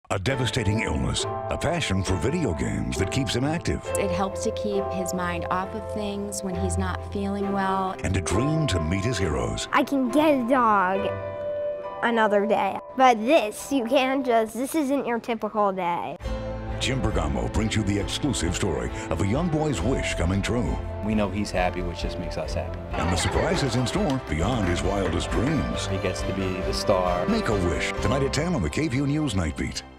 A devastating illness, a passion for video games that keeps him active, It helps to keep his mind off of things when he's not feeling well. and a dream to meet his heroes. I can get a dog another day. But this, you can't just, this isn't your typical day. Jim Bergamo brings you the exclusive story of a young boy's wish coming true. We know he's happy, which just makes us happy. And the surprises in store beyond his wildest dreams. He gets to be the star. Make a Wish, tonight at 10 on the KVUE News Night Beat.